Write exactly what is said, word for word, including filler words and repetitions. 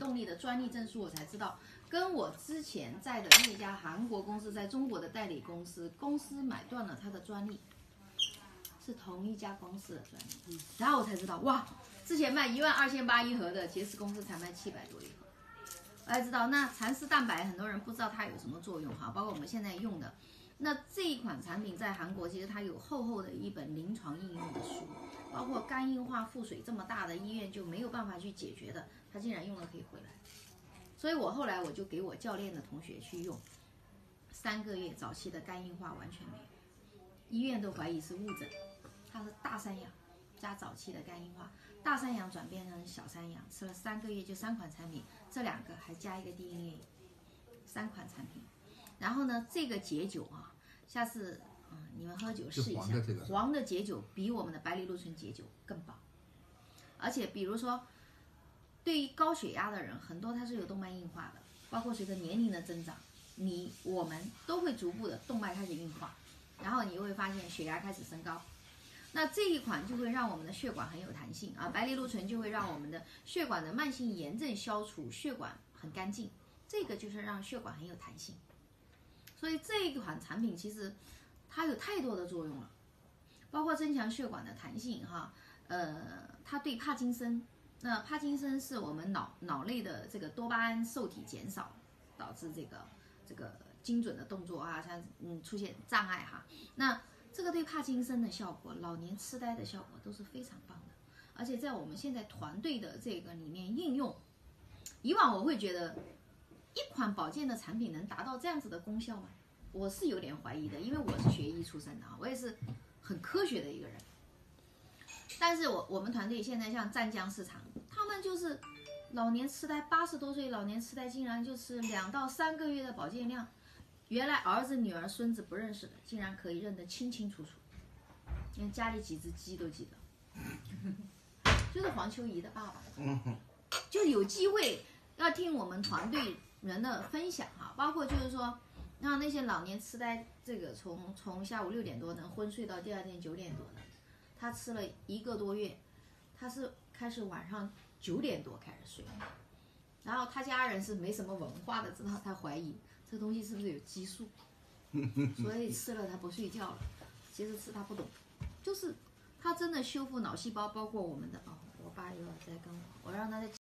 动力的专利证书，我才知道，跟我之前在的那家韩国公司在中国的代理公司，公司买断了他的专利，是同一家公司的专利。然后我才知道，哇，之前卖一万二千八一盒的，杰斯公司才卖七百多一盒。我才知道，那蚕丝蛋白很多人不知道它有什么作用哈，包括我们现在用的。那这一款产品在韩国其实它有厚厚的一本临床应用的书，包括肝硬化、腹水这么大的医院就没有办法去解决的，它竟然用了可以回来。所以我后来我就给我教练的同学去用，三个月早期的肝硬化完全没有，医院都怀疑是误诊，它是大山羊加早期的肝硬化。大山羊转变成小山羊，吃了三个月就三款产品，这两个还加一个 D N A， 三款产品。然后呢，这个解酒啊，下次嗯你们喝酒试一下， 黄的这个黄的解酒比我们的白藜芦醇解酒更棒。而且比如说，对于高血压的人，很多他是有动脉硬化的，包括随着年龄的增长，你我们都会逐步的动脉开始硬化，然后你就会发现血压开始升高。那这一款就会让我们的血管很有弹性啊，白藜芦醇就会让我们的血管的慢性炎症消除，血管很干净，这个就是让血管很有弹性。所以这一款产品其实它有太多的作用了，包括增强血管的弹性哈，呃，它对帕金森，那帕金森是我们脑脑内的这个多巴胺受体减少，导致这个这个精准的动作啊，像嗯出现障碍哈，那。这个对帕金森的效果、老年痴呆的效果都是非常棒的，而且在我们现在团队的这个里面应用，以往我会觉得一款保健的产品能达到这样子的功效吗？我是有点怀疑的，因为我是学医出身的啊，我也是很科学的一个人。但是我我们团队现在像湛江市场，他们就是老年痴呆，八十多岁老年痴呆竟然就是两到三个月的保健量。原来儿子、女儿、孙子不认识的，竟然可以认得清清楚楚，连家里几只鸡都记得，就是黄秋怡的爸爸，就有机会要听我们团队人的分享哈，包括就是说，让那些老年痴呆，这个从从下午六点多能昏睡到第二天九点多的，他吃了一个多月，他是开始晚上九点多开始睡，然后他家人是没什么文化的，知道他怀疑。这东西是不是有激素？所以吃了他不睡觉了。其实是他不懂，就是他真的修复脑细胞，包括我们的哦，我爸又要再跟我，我让他再。